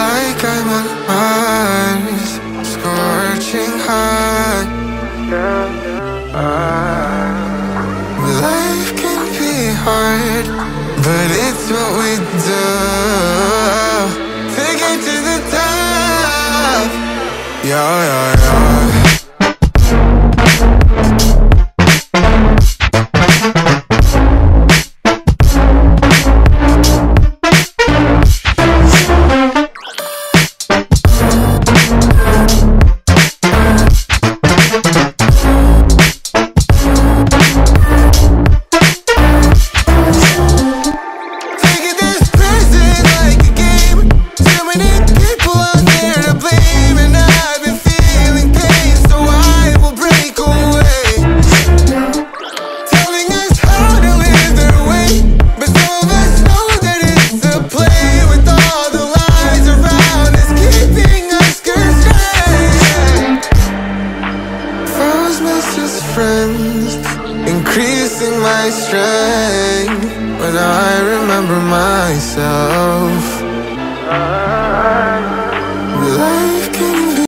like I'm on Mars, scorching hot. Life can be hard, but it's what we do to get to the top. Yeah, yeah, yeah. Friends, increasing my strength when I remember myself.